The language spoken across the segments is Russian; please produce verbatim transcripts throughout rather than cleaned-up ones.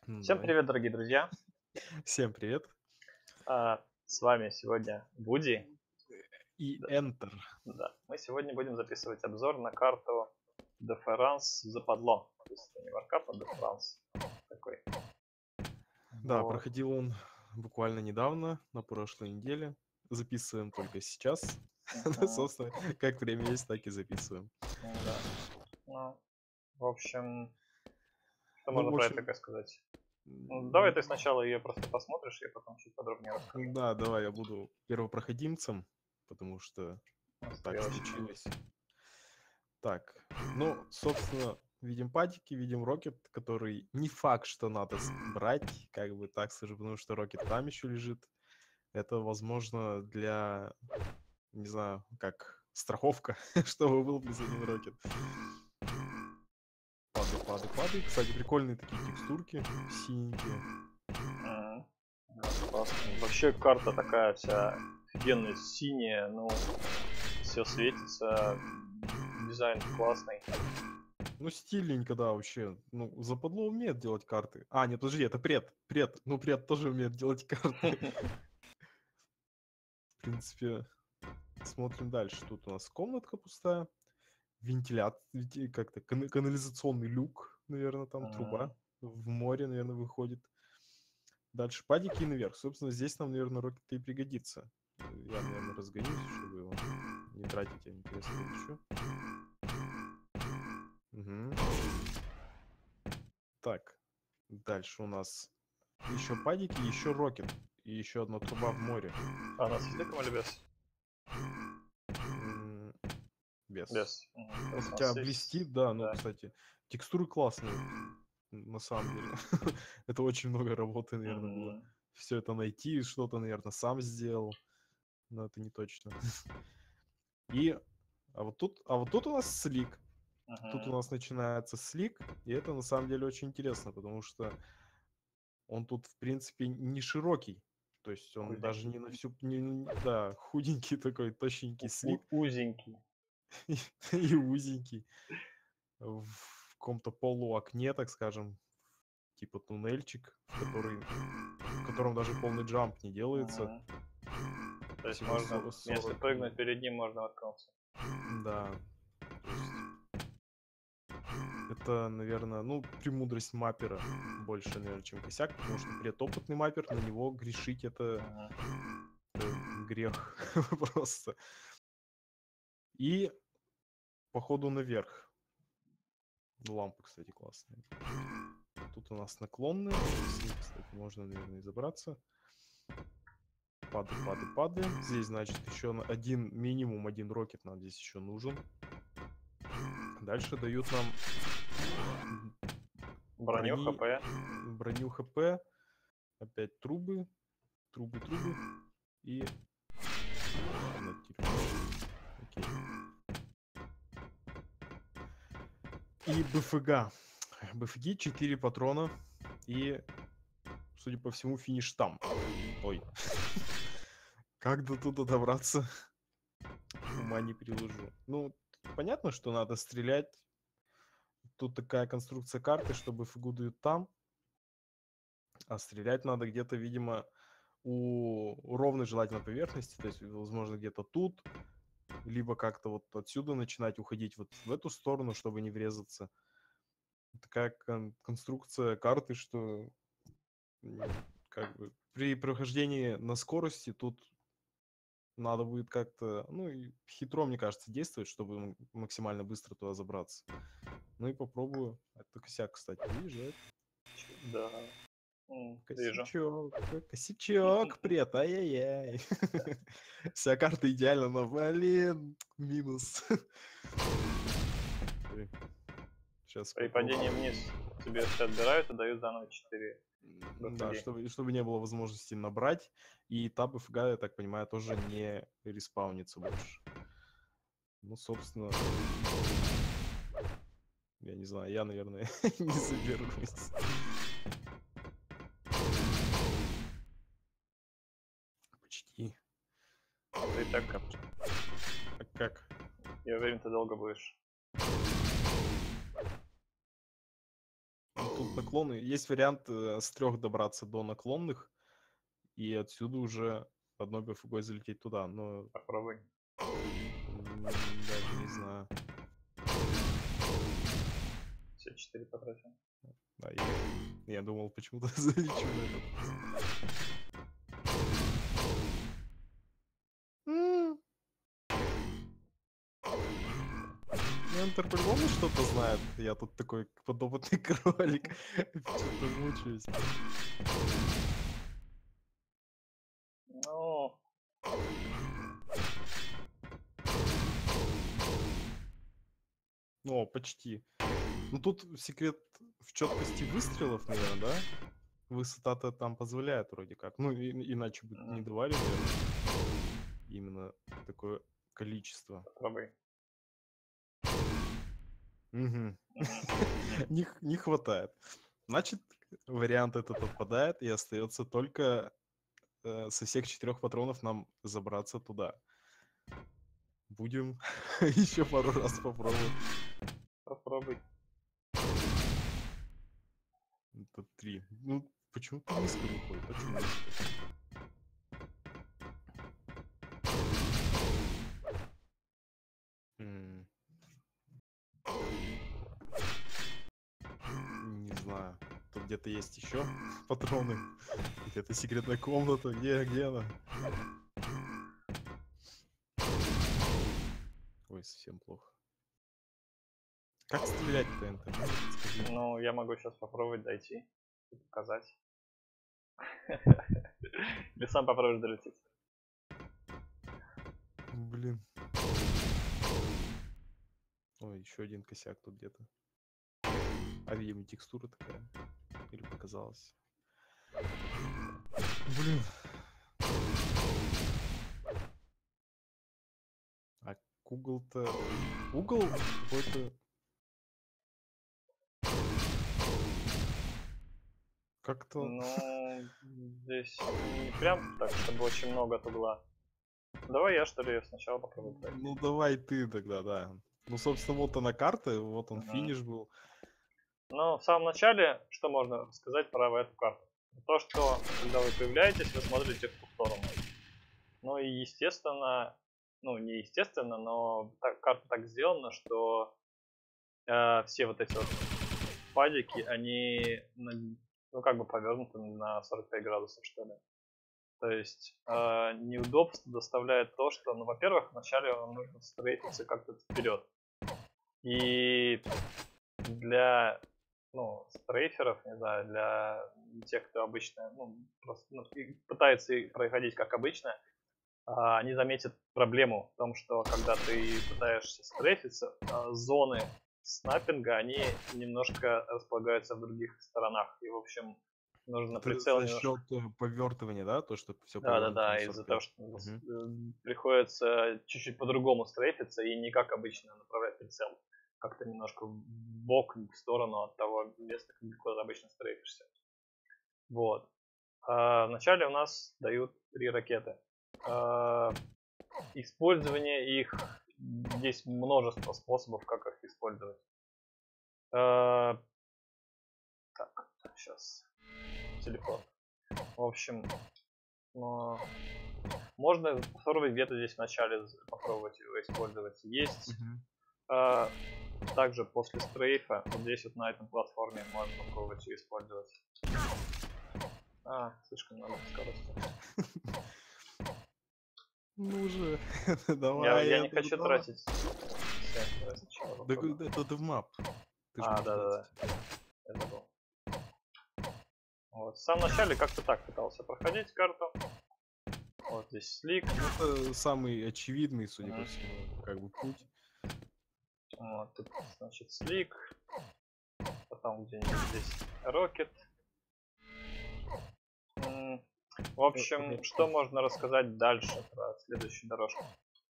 Ну, Всем давай. привет, дорогие друзья! Всем привет. А, с вами сегодня Вуди. И Да, Enter. да. Мы сегодня будем записывать обзор на карту De France Западло. То есть это не Warcraft, а De France. Такой. Да, Вот. проходил он буквально недавно, на прошлой неделе. Записываем только сейчас. Ну, Мгм. собственно, как время есть, так и записываем. Ну да. Ну, в общем, что Ну, можно в про это общем, такое сказать? Ну, давай м, ты сначала ее просто посмотришь, я потом чуть подробнее расскажу. да, давай я буду первопроходимцем, потому что На так стрелочке. случилось. Так, ну, собственно, видим падики, видим Рокет, который не факт, что надо с- брать, как бы так скажу, потому что Рокет там еще лежит. Это, возможно, для, не знаю, как страховка, чтобы был плюс один Рокет. Падай, падай, падай. Кстати, прикольные такие текстурки, синенькие. Мгм. Да, классно. Вообще карта такая вся офигенная, синяя, ну, все светится, дизайн классный. Ну, стильненько, да, вообще. Ну, западло умеет делать карты. А, нет, подожди, это пред. Пред. Ну, пред тоже умеет делать карты. В принципе, смотрим дальше. Тут у нас комнатка пустая. Вентилят, венти- как-то кана- канализационный люк, наверное, там Мгм. труба в море, наверное, выходит. Дальше падики и наверх. Собственно, здесь нам, наверное, рокет и пригодится. Я, наверное, разгонюсь, чтобы его не тратить, а интересно еще. Угу. Так, дальше у нас еще падики, еще рокет. И еще одна труба в море. А у нас есть деком или без? М, Без. Без. Мгм. То Ну, есть у хотя нас есть, блестит, да, ну, да. кстати, текстуры классные, на самом деле. Это очень много работы, наверное, было. Мгм. Все это найти, что-то, наверное, сам сделал, но это не точно. И, а вот тут, а вот тут у нас слик. Тут у Мгм. нас начинается слик, и это на самом деле очень интересно, потому что он тут, в принципе, не широкий. То есть он даже Худенький. не на всю... не- не- да, худенький такой, тощенький У- слик у- узенький. и, и узенький. В каком-то полуокне, так скажем, типа туннельчик, в, который, в котором даже полный джамп не делается. Мгм. То есть Всего можно, со- если сорок прыгнуть минут. перед ним, можно воткнуться. Да, то есть это, наверное, ну, премудрость маппера больше, наверное, чем косяк, потому что предопытный маппер, на него грешить это, Мгм. это грех просто. И походу наверх. Лампы, кстати, классные. Тут у нас наклонные. С них, кстати, можно, наверное, и забраться. Пады, пады, пады. Здесь, значит, еще на один, минимум один рокет нам здесь еще нужен. Дальше дают нам м, Броню, брони, ХП. броню ХП. Опять трубы, трубы, трубы. И... Ладно, телефон. Окей. И БФГ. БФГ четыре патрона. И, судя по всему, финиш там. Ой. Как до туда добраться? Ума не приложу. Ну, понятно, что надо стрелять. Тут такая конструкция карты, чтобы ФГУ дают там, а стрелять надо где-то, видимо, у ровной желательно поверхности, то есть, возможно, где-то тут, либо как-то вот отсюда начинать уходить вот в эту сторону, чтобы не врезаться. Такая кон- конструкция карты, что м, как бы при прохождении на скорости тут надо будет как-то, ну, и хитро, мне кажется, действовать, чтобы м- максимально быстро туда забраться. Ну и попробую. Это косяк, кстати, выезжает. Да. М, Вижу. Косячок, э, косячок, прет, ай-яй-яй. Вся карта идеально, но, блин, минус. Сейчас При попробую. падении вниз тебе все отбирают и дают заново четыре М, Да, БФГ. чтобы, и чтобы не было возможности набрать. И таб ФГ, я так понимаю, тоже не респаунится больше. Ну, собственно, я не знаю, я, наверное, не заберусь. Почти. Ты так, Кап- А как? я уверен, ты долго будешь. Ну, тут наклоны. Есть вариант э, с трех добраться до наклонных и отсюда уже одной БФГой залететь туда. Но Попробуй. м, даже не знаю. Все четыре потратил. Да, я, я думал, почему-то залечу на этот. М. Ментор по-любому что-то знает. Я тут такой подопытный кролик. Что-то мучаюсь. Ну, Ну, почти. Ну тут секрет в четкости выстрелов, наверное, да? Высота-то там позволяет вроде как. Ну, и- иначе бы не м, давали, наверное, именно такое количество. попробуй. Мгм. Мгм, мгм. Не, х- не хватает. Значит, вариант этот отпадает, и остается только э, со всех четырех патронов нам забраться туда. Будем еще пару раз попробовать. Попробуй. Это три. Ну, почему-то низко выходит. Почему низко? М, Не знаю. Тут где-то есть еще патроны. Где-то секретная комната. Где, где она? Ой, совсем плохо. Как стрелять-то, Энтер? Скажи. Ну, я могу сейчас попробовать дойти и показать. Или сам попробуешь долететь. Блин. Ой, еще один косяк тут где-то. А, видимо, текстура такая. Или показалось. Блин. А угол-то... Угол какой-то... Как-то... Ну, здесь не прям так, чтобы очень много от угла. Давай я, что ли, сначала попробую пройти. Ну, давай ты тогда, да. Ну, собственно, вот она карта, вот он Мгм. финиш был. Но в самом начале, что можно сказать про эту карту? То, что когда вы появляетесь, вы смотрите в ту сторону. Ну и естественно, ну не естественно, но так, карта так сделана, что э, все вот эти вот падики, они на- ну как бы повернуты на сорок пять градусов, что ли. То есть э, неудобство доставляет то, что, ну, во-первых, вначале вам нужно стрейфиться как-то вперед. И для, ну, стрейферов, не знаю, для тех, кто обычно, ну, просто, ну, и пытается и проходить как обычно, а, они заметят проблему в том, что когда ты пытаешься стрейфиться, а, зоны снайпинга, они немножко располагаются в других сторонах. И, в общем, нужно Это прицел за немножко. счет повертывания, да? То, что все повернуто Да-да-да, на из-за сорок того, пять. что Мгм. э, приходится чуть-чуть по-другому стрейфиться и не как обычно направлять прицел. Как-то немножко в бок, в сторону от того места, куда ты обычно стрейфишься. Вот. А вначале у нас дают три ракеты. А, Использование их, есть множество способов, как их использовать. А, Так, сейчас телефон. В общем, но можно попробовать где-то здесь в начале попробовать его использовать. Есть Мгм. а, также после стрейфа, вот здесь вот на этом платформе можно попробовать ее использовать. А, слишком много скорости. Ну же, Я, давай, я не Энтер, хочу давай. тратить. Всё, давай сначала Да попробуем. г- это девмап. Ты же А, можешь дать. да-да-да, я забыл. Вот. В самом начале как-то так пытался проходить карту. Вот здесь слик. Это самый очевидный, судя по Мгм. всему, как бы путь. Вот тут, значит, слик. Потом где-нибудь здесь рокет. М, В Э, общем, Рокет. что можно рассказать дальше про следующую дорожку?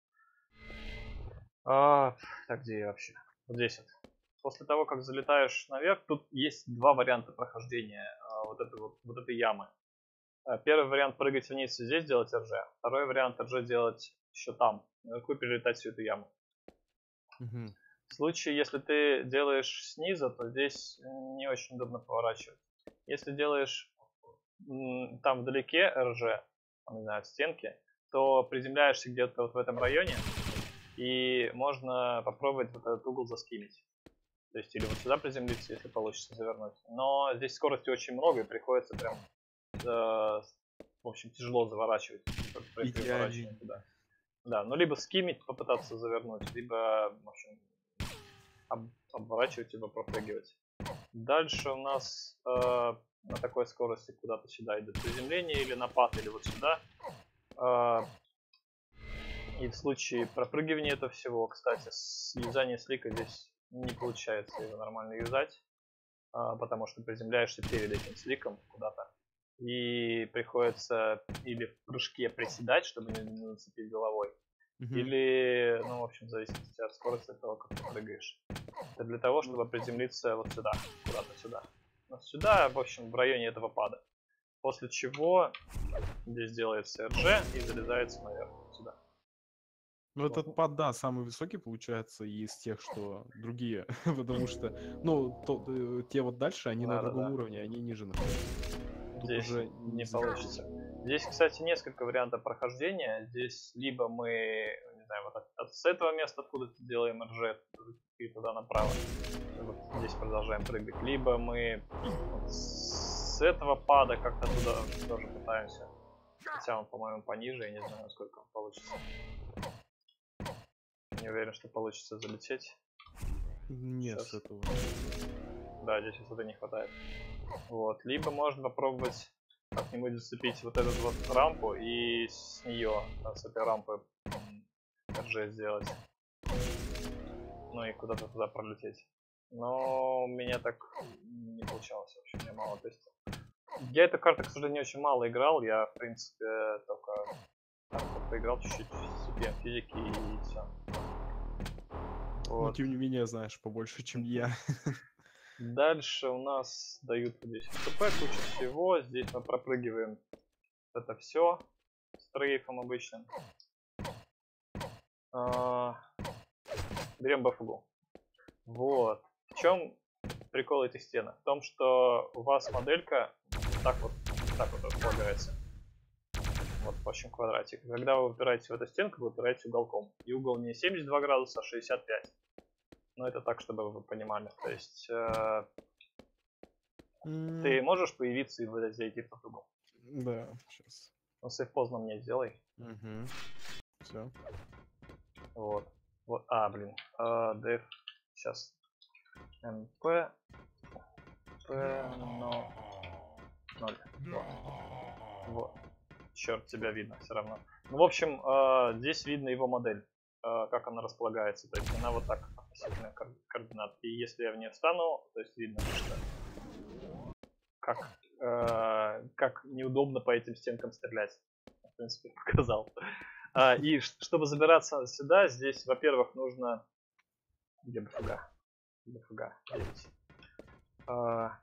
А, так, где я вообще? Вот здесь вот. После того, как залетаешь наверх, тут есть два варианта прохождения а, вот, этой вот, вот этой ямы. А, Первый вариант прыгать вниз и здесь делать эр джи. Второй вариант эр джи делать еще там, наверху перелетать всю эту яму. Мгм. В случае, если ты делаешь снизу, то здесь не очень удобно поворачивать. Если делаешь м, там вдалеке эр жэ, не знаю, от стенки, то приземляешься где-то вот в этом районе, и можно попробовать вот этот угол заскимить. То есть или вот сюда приземлиться, если получится завернуть. Но здесь скорости очень много, и приходится прям, э, в общем, тяжело заворачивать при при поворачивании туда. Да, ну либо скимить, попытаться завернуть, либо, в общем, об, обворачивать, либо пропрыгивать. Дальше у нас э, на такой скорости куда-то сюда идет приземление, или напад, или вот сюда. Э, и в случае пропрыгивания этого всего, кстати, с юзания слика здесь не получается его нормально юзать, э, потому что приземляешься перед этим сликом куда-то. И приходится или в прыжке приседать, чтобы не, не зацепить головой, mm-hmm. или, ну, в общем, в зависимости от скорости того, как ты прыгаешь. Это для того, чтобы приземлиться вот сюда, куда-то сюда. Вот сюда, в общем, в районе этого пада. После чего здесь делается эр жэ и залезается наверх сюда. Ну, вот. Этот пад, да, самый высокий получается из тех, что другие. Потому что, ну, то, те вот дальше, они да, на другом да, да. уровне, они ниже находятся. Тут здесь уже не, не получится. Здесь, кстати, несколько вариантов прохождения. Здесь либо мы, не знаю, вот от, от с этого места откуда-то делаем эр жэ и туда направо. Вот здесь продолжаем прыгать. Либо мы вот с этого пада как-то туда тоже пытаемся. Хотя он, по-моему, пониже, я не знаю, насколько он получится. Не уверен, что получится залететь. Нет, с этого. Да, здесь высоты не хватает. Вот. Либо можно попробовать как-нибудь зацепить вот эту вот рампу и с нее, с этой рампы эр жэ сделать. Ну и куда-то туда пролететь. Но у меня так не получалось, в общем, я мало тестил. Я эту карту, к сожалению, очень мало играл. Я, в принципе, только поиграл чуть-чуть в си пи эм физики и все. Вот. Но тем не менее, знаешь, побольше, чем я. Дальше у нас дают здесь эф пэ, куча всего. Здесь мы пропрыгиваем это все с трейфом обычным. А, берем бафугу. Вот. В чем прикол этих стенок? В том, что у вас моделька так вот, так вот располагается. Вот, в общем, квадратик. Когда вы упираетесь в эту стенку, вы упираетесь уголком. И угол не семьдесят два градуса, а шестьдесят пять. Ну, это так, чтобы вы понимали. То есть, э, mm. ты можешь появиться и зайти в этот угол? Да, сейчас. Ну, сейф поздно мне сделай. Угу. Все. Вот. Вот. А, блин. Uh, def. Сейчас. mp. p, но. ноль. Вот. Вот. Черт, тебя видно все равно. Ну, в общем, э, здесь видно его модель. Э, как она располагается. То есть она вот так относительно координат. И если я в нее встану, то есть видно, что как, э, как неудобно по этим стенкам стрелять. В принципе, показал. А, и чтобы забираться сюда, здесь, во-первых, нужно... Где бфг? бфг девять. А...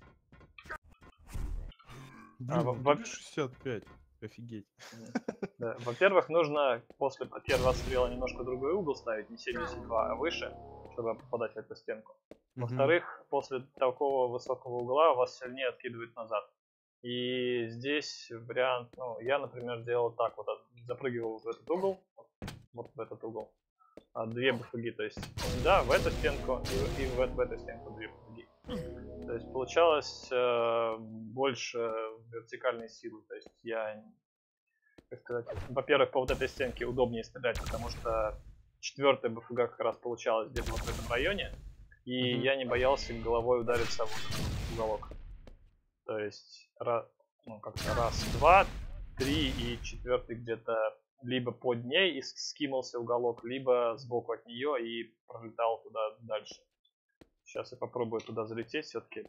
Блин, а, во... шестьдесят пять. Офигеть. Да. Во-первых, нужно после первого отстрела немножко другой угол ставить, не семьдесят два, а выше, чтобы попадать в эту стенку. Во-вторых, mm-hmm. после такого высокого угла вас сильнее откидывает назад. И здесь вариант, ну, я, например, делал так, вот запрыгивал в этот угол, вот в этот угол, а две бфги, то есть да, в эту стенку и, и в, в эту стенку две бфги. То есть получалось э, больше вертикальной силы, то есть я, как сказать, во-первых, по вот этой стенке удобнее стрелять, потому что четвертая бфг как раз получалась где-то вот в этом районе, и mm-hmm. я не боялся головой удариться в этот уголок. То есть, раз, ну, как-то раз, два, три и четвертый где-то либо под ней и скинулся уголок, либо сбоку от нее и пролетал туда дальше. Сейчас я попробую туда залететь все-таки.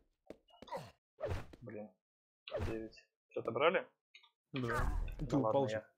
Блин, девять. Что-то брали? Да. Ну, ты упал же.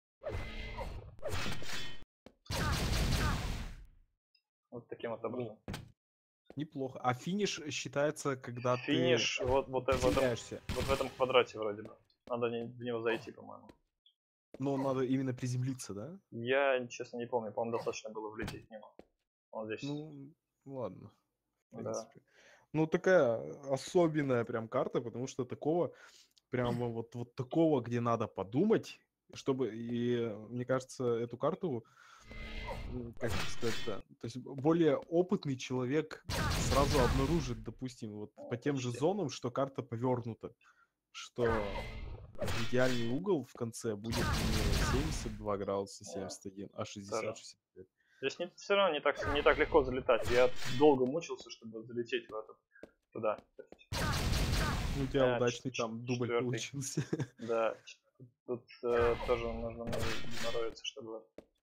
Вот таким вот образом. Неплохо. А финиш считается, когда финиш, ты вот, вот, в этом, вот в этом квадрате вроде бы. Надо не, в него зайти, по-моему. Но надо именно приземлиться, да? Я, честно, не помню. По-моему, достаточно было влететь в него. Вот здесь. Ну, ладно. В Да. принципе. Ну, такая особенная прям карта, потому что такого, прямо вот, вот такого, где надо подумать, чтобы, и мне кажется, эту карту, м, как это сказать-то, то есть более опытный человек сразу обнаружит, допустим, вот Ну, по тем же почти. зонам, что карта повернута, что идеальный угол в конце будет не семьдесят два градуса Да, семьдесят один, а тоже. шестьдесят шестьдесят пять. Здесь не, все равно не так, не так легко залетать. Я долго мучился, чтобы залететь в этот, туда. То есть, Ну, у тебя э, удачный ч- ч- там дубль четвертый. получился. Да, ч- тут э, тоже нужно много геморроиться, чтобы...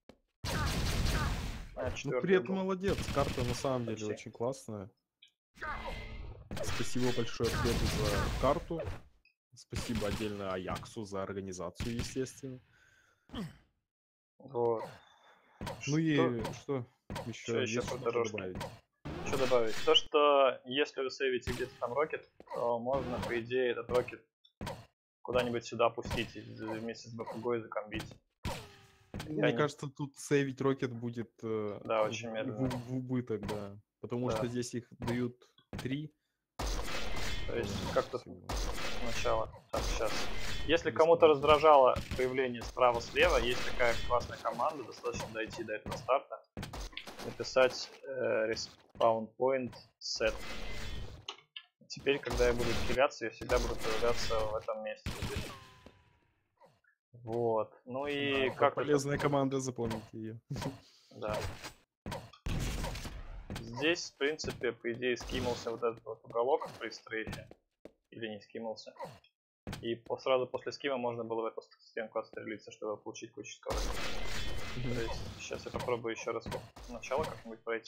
А, Ну, при четвертый этом был. молодец, карта на самом деле Почти. очень классная. Спасибо большое Фреду за карту. Спасибо отдельно Аяксу за организацию, естественно. Вот. Ну Что, и что что еще? еще Есть про что-то дорожки? добавить? Что добавить? То, что если вы сейвите где-то там рокет, то можно, по идее, этот рокет куда-нибудь сюда опустить и вместе с БФГой закомбить. Мне не... кажется, тут сейвить рокет будет э, Да, в, очень в- медленно. в убыток, да. Потому Да. что здесь их дают три. То есть по-моему, как-то всего. сначала. Так, сейчас. Если Без кому-то понятия. раздражало появление справа-слева, есть такая классная команда, достаточно дойти до этого старта, написать э, respawn point set. Теперь, когда я буду хиляться, я всегда буду появляться в этом месте. Вот. Ну и Да, как полезная команда, запомните ее. Да. Здесь, в принципе, по идее, скимался вот этот вот уголок при стрейфе. Или не скимался. И по, сразу после скима можно было в эту стенку отстрелиться, чтобы получить кучу скорости. То есть, сейчас я попробую еще раз начало как-нибудь пройти.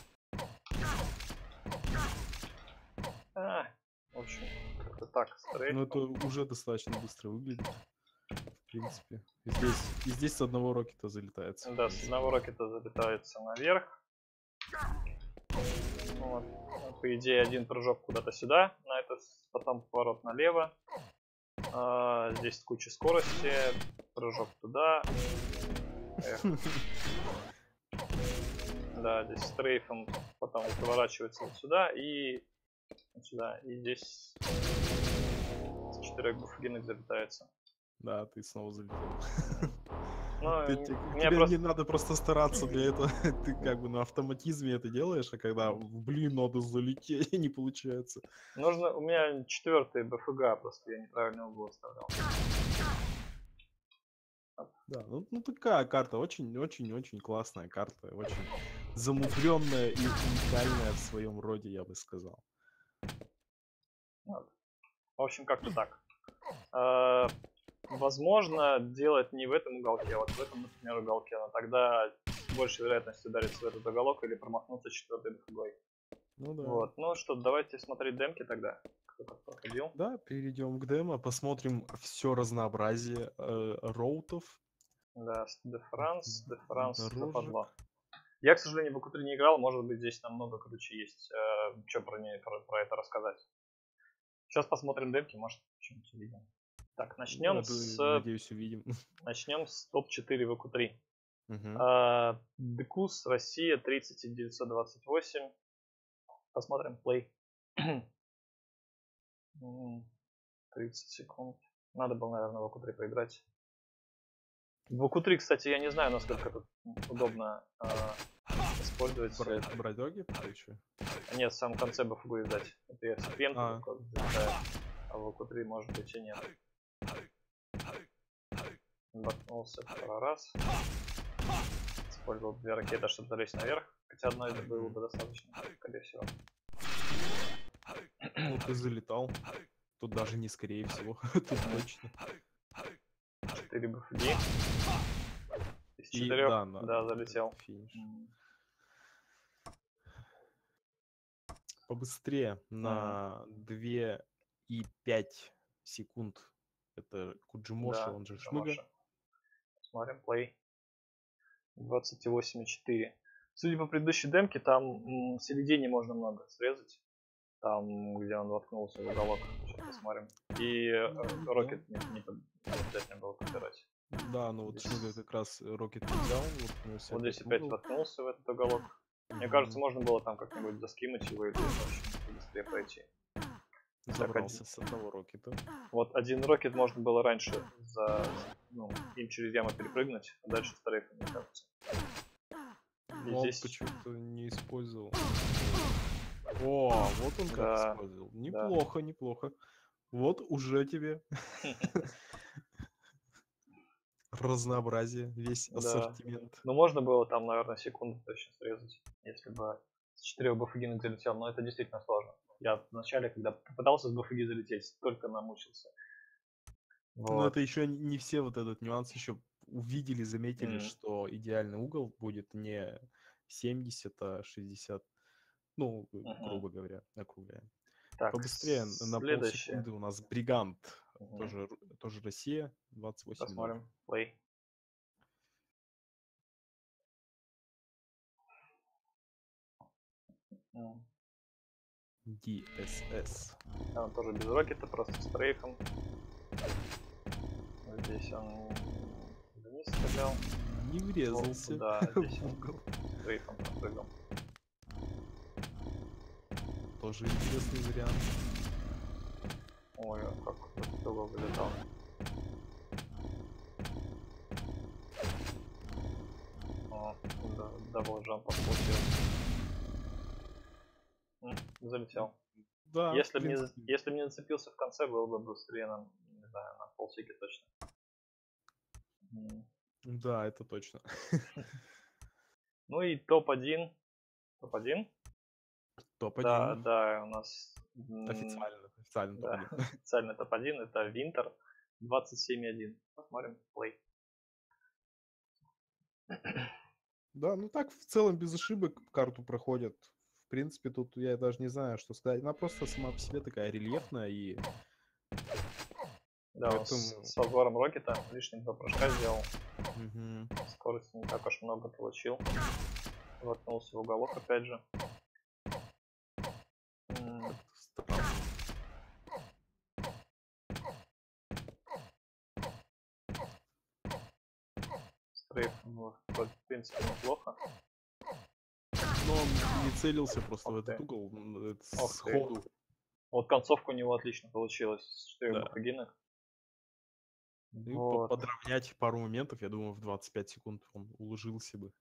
А, в общем, как-то так, стрейф. Ну, это уже достаточно быстро выглядит. В принципе. И здесь, и здесь с одного рокета залетается. Да, с одного рокета залетается наверх. Вот. По идее, один прыжок куда-то сюда, на это, потом поворот налево. А, здесь куча скорости, прыжок туда. Эх. Да, здесь стрейфом потом поворачивается вот сюда и вот сюда. И здесь с четырех буфгинок залетается. Да, ты снова залетел. Ну, Ты, ты, мне тебе просто... не надо просто стараться для этого. Ты как бы на автоматизме это делаешь, а когда, блин, надо залететь, не получается. Нужно... У меня четвертый БФГ, просто я неправильно угол оставлял. Да, ну, ну такая карта, очень-очень-очень классная карта, очень замудренная и уникальная в своем роде, я бы сказал. Вот. В общем, как-то так. А, возможно, делать не в этом уголке, а вот в этом, например, уголке, но тогда больше вероятность удариться в этот уголок или промахнуться четвертой БФГой. Ну да. Вот. Ну что, давайте смотреть демки тогда. Кто как проходил. Да, перейдем к демо, посмотрим все разнообразие э, роутов. Да, Дефранс, Дефранс Дорожек. западло. Я, к сожалению, в АКУ три не играл, может быть, здесь намного круче есть, э, что про, не, про, про это рассказать. Сейчас посмотрим демки, может, что-нибудь увидим. Так, начнем Ну, с... надеюсь, увидим. Начнем с топ четыре в АКУ три. Угу. А, Декус, Россия, тридцать девятьсот двадцать восемь. Посмотрим плей. тридцать секунд. Надо было, наверное, в АКУ три поиграть. В АКУ три, кстати, я не знаю, насколько тут удобно э, использовать. Брать, брать доги? Еще? Нет, в самом конце БФГу издать. Это я цепенку А. только залетаю. А в АКУ три может быть и нет. Бакнулся второй раз. Использовал две ракеты, чтобы залезть наверх. Хотя одной было бы достаточно, скорее всего. Ну, ты залетал. Тут даже не скорее всего. Тут точно. четыре БФГи. Из И четырех, да, на- да, залетел. Финиш. Побыстрее. На две и пять секунд. Это Куджимоши, Да, он же Куджимоши. Шмыга. Смотрим плей. двадцать восемь и четыре. Судя по предыдущей демке, там м, в середине можно много срезать. Там, где он воткнулся в уголок. Сейчас посмотрим. И э, Рокет не, не, не обязательно было подбирать. Да, ну вот Здесь- Шмыга как раз Рокет не взял. воткнулся Вот опять здесь в опять угол. воткнулся в этот уголок. Мне кажется, можно было там как-нибудь заскимать его или очень быстрее пройти. Забрался с одного рокета. Вот один рокет можно было раньше за, ну, им через яму перепрыгнуть, а дальше стрейфом, мне кажется. И он здесь... почему-то не использовал. О, вот он как да, использовал. Неплохо, да. неплохо. Вот уже тебе разнообразие, весь ассортимент. Да. Ну можно было там, наверное, секунду точно срезать, если бы с четырех бафагинок залетел, но это действительно сложно. Я вначале, когда попытался с бафаги залететь, только намучился. Вот. Но это еще не все вот этот нюанс еще увидели, заметили, mm. что идеальный угол будет не семьдесят, а шестьдесят. Ну, uh-huh. грубо говоря, округляем. Так, побыстрее, на полсекунды у нас Бригант. Uh-huh. Тоже, тоже Россия, двадцать восемь. Посмотрим. Play. Mm. ди эс эс. А он тоже без рокета, просто с стрейфом. Здесь он вниз стрелял. Не врезался. Вот, да, здесь он стрейфом пропрыгал. Тоже интересный вариант. Ой, а как в угол вылетал. О, да, дабл джамп получилось. Залетел. Да, если бы не, если бы не зацепился в конце, было бы быстрее на, не знаю, на полсеки точно. Да, это точно. Ну и топ один. топ один? топ один. Да, да, у нас... Официально, официально да, топ один. Официально топ один, это Винтер двадцать семь один. Посмотрим, плей. Да, ну так в целом без ошибок карту проходят. В принципе, тут я даже не знаю, что сказать. Она просто сама по себе такая рельефная и... Да, поэтому... с, с обзором рокета лишних два прыжка сделал. Угу. Скорости не так уж много получил. Воткнулся в уголок опять же. Стрейф, ну, в принципе, неплохо. Но он не целился просто Ох в этот ты. угол сходу. Вот концовка у него отлично получилась с четырех бафагинок. И вот. Подровнять пару моментов, я думаю, в двадцать пять секунд он уложился бы.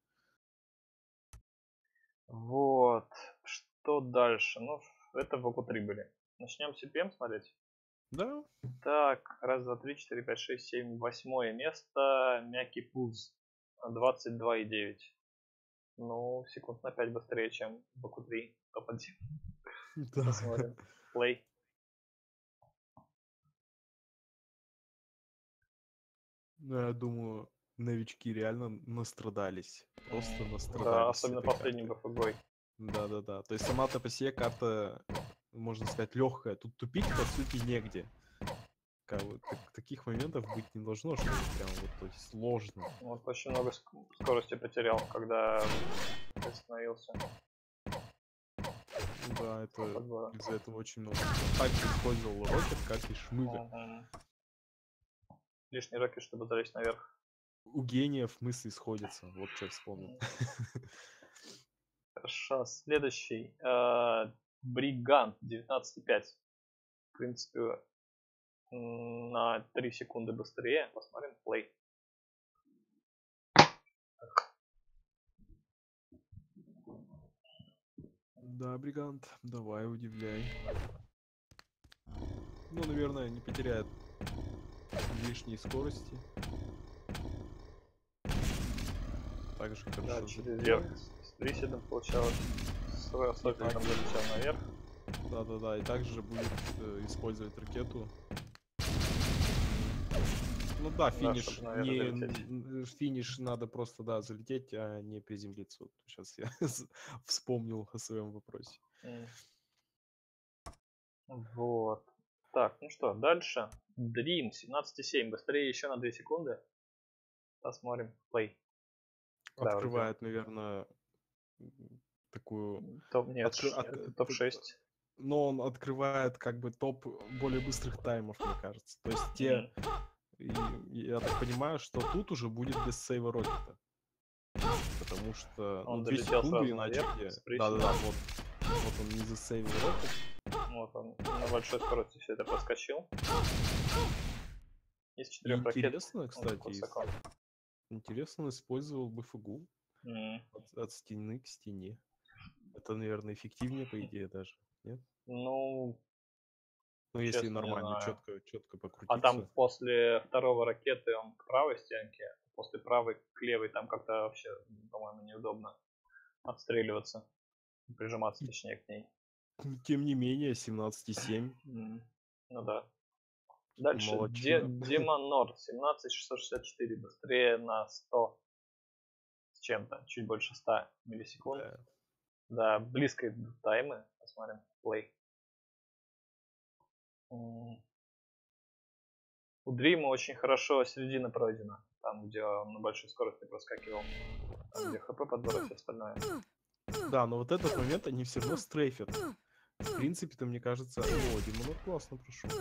Вот. Что дальше? Ну, это в ОКУ три были. Начнем с си пи эм смотреть? Да. Так, раз, два, три, четыре, пять, шесть, семь, восьмое место. Мягкий пуз. двадцать два и девять. Ну, секунд на пять быстрее, чем в ОКУ три. топ один. Да. Посмотрим. Плей. Ну, я думаю, новички реально настрадались. Просто настрадались. Да, особенно последним БФГой. Да-да-да. То есть сама-то по себе карта, можно сказать, легкая. Тут тупить, по сути, негде. Как, вот, так, таких моментов быть не должно, что прям вот, то есть сложно. Вот очень много скорости потерял, когда остановился. Да, это из-за этого очень много. Так использовал рокет, как и шмыга. Угу. Лишний рокет, чтобы залезть наверх. У гениев мысли сходятся. Вот что я вспомнил. Хорошо. Следующий. Бригант девятнадцать пять. В принципе, на три секунды быстрее. Посмотрим. Плей. Да, Бригант, давай, удивляй. Ну, наверное, не потеряет лишней скорости. Также хорошо. Да, через верх с приседом получалось. С сокетом залетел наверх. Да-да-да, и также будет э, использовать ракету. Ну да, финиш, да, не, финиш надо просто, да, залететь, а не приземлиться. Вот сейчас я вспомнил о своем вопросе. Вот. Так, ну что, дальше. Dream семнадцать семь. Быстрее еще на две секунды. Посмотрим. Play. Открывает, да, наверное, такую... Топ, нет, Откры... это топ шесть. Но он открывает как бы топ более быстрых таймов, мне кажется. То есть те... Mm. И я так понимаю, что тут уже будет без сейва рокета. Потому что, Он ну, две долетел секунды, сразу иначе наверх где... с присью. Да-да-да, вот. Вот он не засейвил рокет. Вот он на большой скорости все это проскочил. Из И четырех ракет интересно, он так кстати, высоко. интересно, он использовал БФГУ М. от, от стены к стене. Это, наверное, эффективнее, по идее, даже. Нет? Ну, Ну, если честно, не нормально, знаю. четко, четко А там покрутиться. после второго ракеты он к правой стенке, после правой к левой там как-то вообще, по-моему, неудобно отстреливаться, прижиматься, И точнее, к ней. тем не менее, семнадцать и семь. М. Ну да. Дальше Де- Молодчина. Демонор семнадцать шестьсот шестьдесят четыре, быстрее на сто с чем-то, чуть больше ста миллисекунд. Да. Да, близко идут таймы. Посмотрим. Плей. М. У Дрима очень хорошо середина пройдена. Там, где он на большой скорости проскакивал. Там, где ХП подбор и все остальное. Да, но вот этот момент они все равно стрейфят. В принципе-то, мне кажется... О, Димонор классно прошел.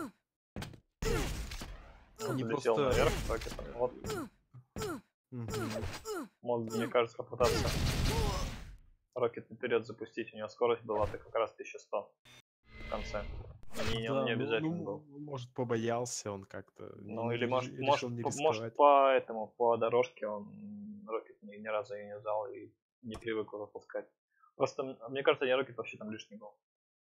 Он Они залетел просто... наверх ракетом. Вот. Мгм. Мог, мне кажется, попытаться ракет наперед запустить. У него скорость была-то как раз тысяча сто в конце. Не, он Да, не ну, обязательно был. ну, может, побоялся он как-то. Не, Ну не или может, реш- может, решил не по- может рисковать. по этому, по дорожке он рокет ни, ни разу и не взял и не привык его запускать. Просто м- мне кажется, не рокет вообще там лишний был.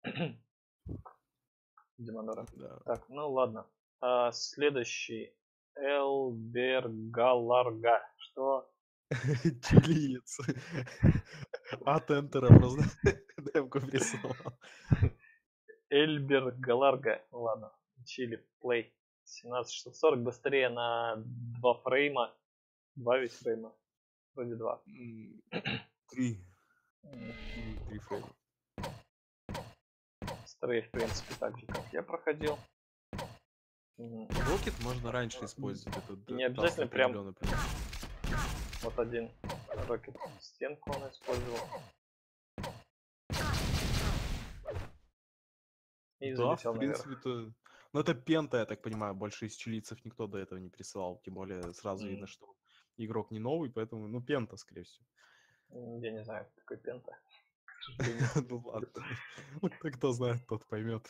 Демонора. Да. Так, ну ладно. А, следующий. Элбергаларга. Что? Чилиец. От Энтера просто демку прислал. Эльбергаларга. Ладно. Чили. Плей. семнадцать шестьсот сорок. Быстрее на два фрейма. Два ведь фрейма. Вроде два. М, Три. Три, три фрейма. Стрей, в принципе, так же, как я проходил. Мгм. Рокет можно раньше использовать. Это И д- не даст обязательно прям определенный плюс. вот один рокет стенку он использовал. И Да, в залетел наверх. принципе-то... Ну, это пента, я так понимаю, больше из чилийцев никто до этого не присылал. Тем более сразу видно, М, что игрок не новый, поэтому, ну, пента, скорее всего. м, Я не знаю, какой пента, к сожалению. Ну, ладно. Ну, кто знает, тот поймет.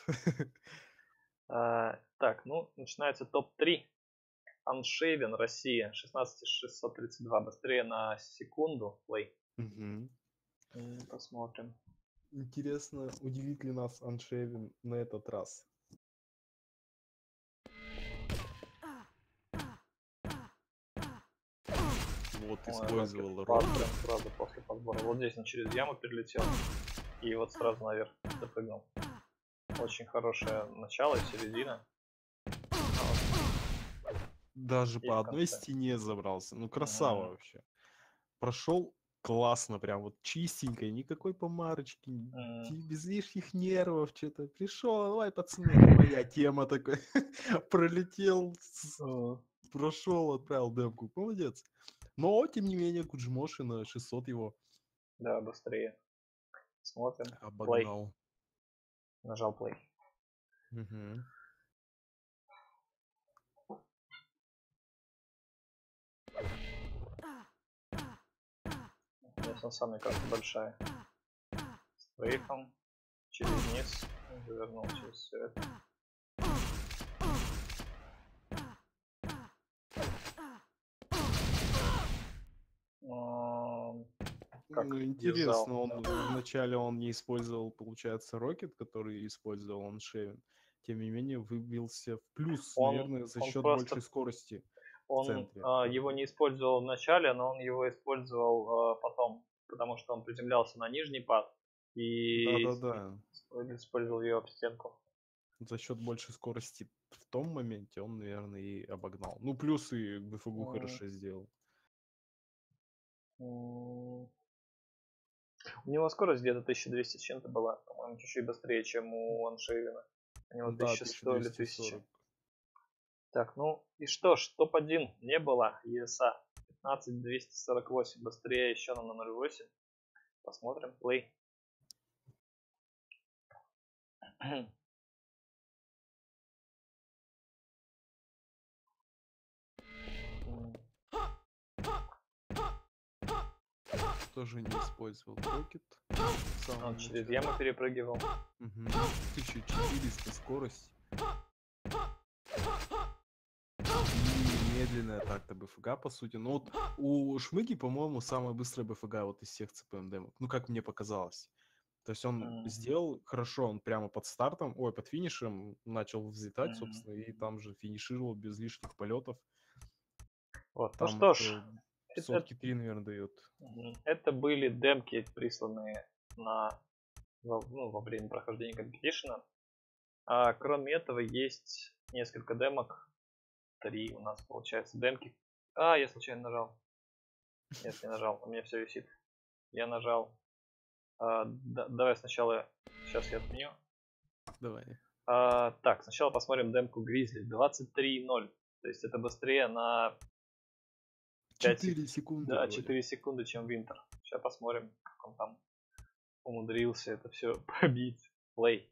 А, так, ну, начинается топ три. Unshaven, Россия, шестнадцать шестьсот тридцать два. Быстрее на секунду. Плей. Мгм. М, Посмотрим. Интересно, удивит ли нас Unchaven на этот раз? Вот, Ой, рокет использовал впад рот. прям сразу после подбора. Вот здесь он через яму перелетел. И вот сразу наверх допрыгнул. Очень хорошее начало, середина. А вот Даже и по в одной конце. стене забрался. Ну, красава Мгм. вообще. Прошел классно, прям вот чистенько, никакой помарочки, н- М, ти- без лишних нервов, что-то. Пришел, давай, пацаны, это моя тема такой. Пролетел, м, прошел, отправил демку. Молодец. Но, тем не менее, Куджимоши на шестьсот его Да, быстрее. Смотрим. Плей. обогнал. Нажал плей. Мгм. Здесь на самой карте большая. С трейфом. Через низ. Завернул через все это. М, Как Ну, юзал. интересно, он вначале он не использовал, получается, рокет, который использовал он Шевин. Тем не менее, выбился в плюс, Он, наверное, за он счет большей просто скорости в он центре. а, Как его бы. не использовал в начале, но он его использовал а, потом, потому что он приземлялся на нижний пад и с- Да-да-да. использовал ее об стенку. За счет большей скорости в том моменте он, наверное, и обогнал. Ну, плюс и БФГУ М, хорошо сделал. м. У него скорость где-то тысяча двести с чем-то была, по-моему, чуть-чуть быстрее, чем у Аншейвина. У него Да, тысяча сто или тысяча двести тысяча. сорок. Так, ну и что ж, топ один не было, ЕСА. пятнадцать двести сорок восемь, быстрее еще на ноль восемь. Посмотрим, плей. тоже не использовал Рокет. Он через яму перепрыгивал. Угу. тысяча четыреста скорость. И медленная так-то БФГ, по сути. Ну вот у Шмыги, по-моему, самая быстрая БФГ вот из всех ЦПМ демок. Ну, как мне показалось. То есть он Mm. сделал хорошо, он прямо под стартом, ой, под финишем начал взлетать, Mm. собственно, и там же финишировал без лишних полетов. Вот. Там Ну что ж, сотки три, наверное, дает. Это были демки, присланные на, ну, во время прохождения компетишена. А кроме этого есть несколько демок. Три у нас получается демки. А, я случайно нажал. Нет, не нажал, у меня все висит. Я нажал. А, да, давай сначала. Сейчас я отменю. Давай. А, так, сначала посмотрим демку Гризли. двадцать три ноль. То есть это быстрее на четыре секунды. Да, четыре секунды, чем Винтер. Сейчас посмотрим, как он там умудрился это все побить. Плей.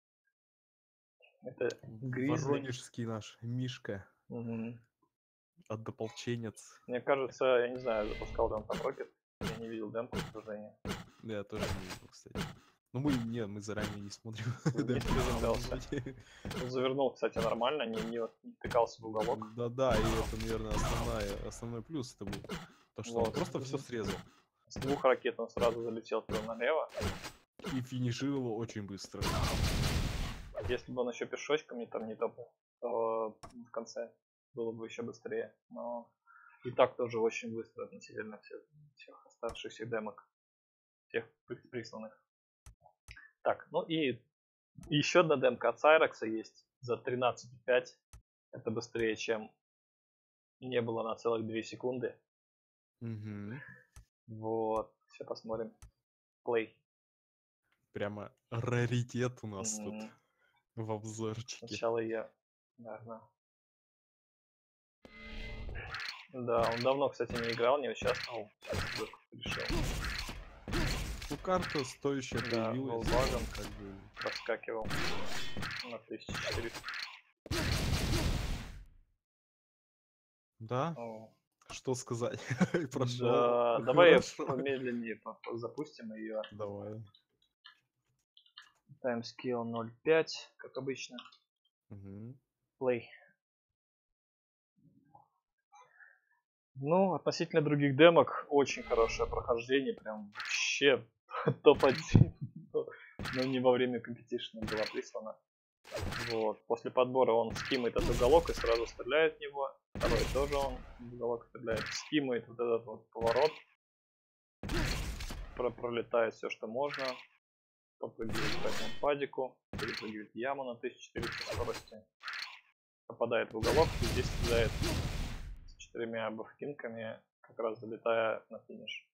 Это Гризли. Воронежский наш Мишка. Угу. Однополченец. Мне кажется, я не знаю, запускал ли он там Рокет. Я не видел демку сражения. Я тоже не видел, кстати. Ну мы, нет, мы заранее не смотрим. Не приземлялся. Он завернул, кстати, нормально, не, не, не тыкался в уголок. Да-да, и это, наверное, основная, основной плюс это был. То, что Вот. он просто все срезал. С двух ракет он сразу залетел туда налево. И финишировал очень быстро. Если бы он еще пешочками там не топал, то в конце было бы еще быстрее. Но и так тоже очень быстро относительно всех, всех оставшихся демок. Всех присланных. Так, ну и еще одна демка от Сайрекса есть за тринадцать пять. Это быстрее, чем не было на целых две секунды. Угу. Вот, сейчас посмотрим. Плей. Прямо раритет у нас Mm-hmm. тут в обзорчике. Сначала я, наверное. Да, он давно, кстати, не играл, не участвовал. Сейчас решил. Ну, карта стоящая Да, появилась. Волбагом как бы проскакивал на тысячу четыреста. Да? О. Что сказать? Прошло. Да, давай помедленнее запустим ее. Давай. Таймскейл ноль пять, как обычно. Угу. Play. Ну, относительно других демок, очень хорошее прохождение, прям вообще топ один. Но не во время компетишена была прислана. Вот. После подбора он скимает этот уголок и сразу стреляет в него. Второй тоже он в уголок стреляет. Скимает вот этот вот поворот. Про пролетает все, что можно. Попрыгивает по этому падику. Перепрыгивает яму на тысяча четыреста скорости. Попадает в уголок и здесь стреляет с четырьмя бафкинками, как раз залетая на финиш.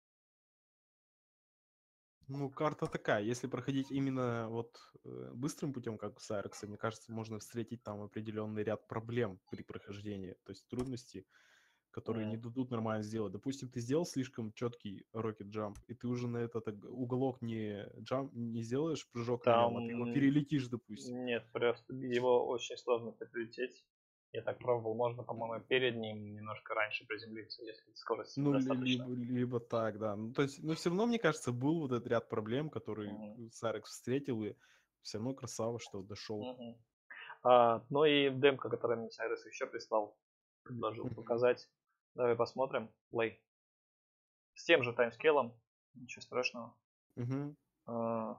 Ну, карта такая. Если проходить именно вот э, быстрым путем, как в Сайрексе, мне кажется, можно встретить там определенный ряд проблем при прохождении. То есть трудностей, которые mm. не дадут нормально сделать. Допустим, ты сделал слишком четкий рокет джамп, и ты уже на этот уголок не джамп, не сделаешь прыжок там... на нем, а ты его перелетишь, допустим. Нет, просто его очень сложно перелететь. Я так пробовал, можно, по-моему, перед ним немножко раньше приземлиться, если скорость ну, недостаточно. Либо, либо так, да. Ну, то есть, но все равно, мне кажется, был вот этот ряд проблем, который mm-hmm. Сайрекс встретил, и все равно красава, что дошел. Mm-hmm. А, ну и демка, которую мне Сайрекс еще прислал, предложил mm-hmm. показать. Давай посмотрим. Play. С тем же таймскейлом, ничего страшного. Mm-hmm. А...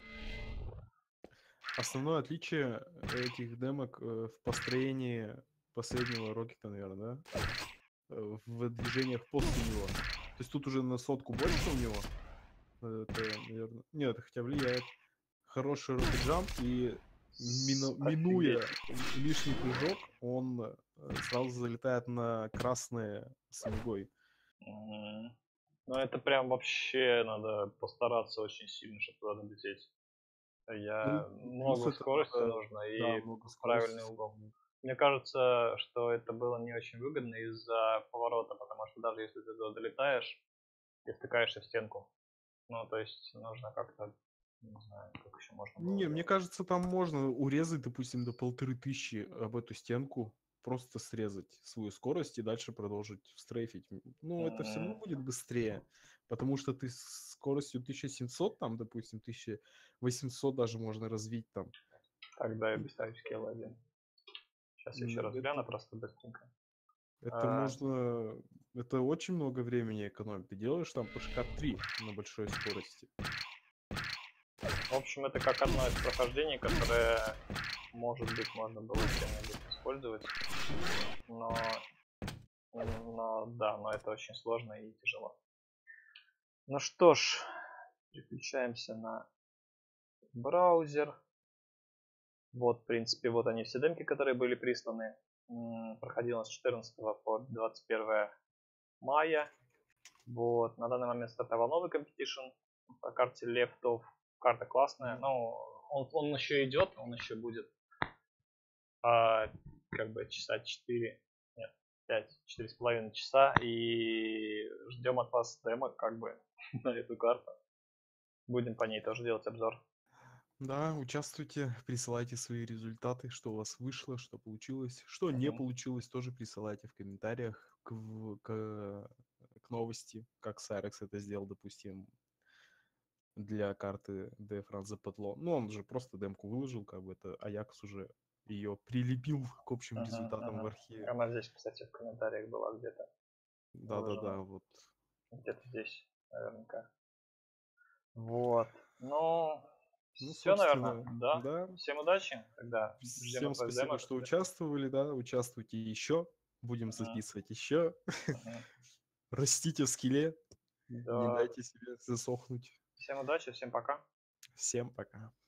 Основное отличие этих демок в построении последнего рокета, наверное, да? В движениях после него. То есть тут уже на сотку больше у него. Это, наверное... Нет, хотя влияет. Хороший рокет-джамп, и мину... минуя лишний прыжок, он сразу залетает на красные с ногой. Mm-hmm. Ну это прям вообще надо постараться очень сильно, чтобы туда долететь. Я ну, много скорости это, нужно и да, много правильный угол. Мне кажется, что это было не очень выгодно из-за поворота, потому что даже если ты туда долетаешь, ты стыкаешься в стенку. Ну, то есть нужно как-то, не знаю, как еще можно было. Не, делать. Мне кажется, там можно урезать, допустим, до полторы тысячи об эту стенку, просто срезать свою скорость и дальше продолжить стрейфить. Ну, mm-hmm. это все равно будет быстрее. Потому что ты с скоростью тысяча семьсот, там, допустим, тысяча восемьсот даже можно развить там. Тогда я быстро скилл один. Сейчас еще М, раз гляну Это, просто быстренько. это А, можно... Это очень много времени экономит. Ты делаешь там прыжка три на большой скорости. В общем, это как одно из прохождений, которое, может быть, можно было где-нибудь использовать. Но, но да, но это очень сложно и тяжело. Ну что ж, переключаемся на браузер. Вот, в принципе, вот они все демки, которые были присланы. Проходило с четырнадцатого по двадцать первое мая. Вот, на данный момент стартовал новый competition по карте Лефтов. Карта классная. Ну, он, он еще идет, он еще будет а, как бы часа четыре, нет, пять, четыре с половиной часа. И ждем от вас демо как бы на эту карту. Будем по ней тоже делать обзор. Да, участвуйте, присылайте свои результаты, что у вас вышло, что получилось, что не Мгм. получилось, тоже присылайте в комментариях к, в- к, к новости, как Сайрекс это сделал, допустим, для карты де Франзе Петло. Ну, он же просто демку выложил, как бы это Аякс уже ее прилепил к общим Мгм, результатам в мгм. архиве. Она здесь, кстати, в комментариях была где-то Да-да-да, выложена. вот. Где-то здесь, наверняка. Вот. Ну, Ну, все, наверное, собственно, да. да. Всем удачи. Тогда ждем Всем от вас спасибо, демо, как что обычно. участвовали, да, участвуйте еще, будем Мгм, записывать еще. мгм. Растите в скилле, не Да. дайте себе засохнуть. Всем удачи, всем пока. Всем пока.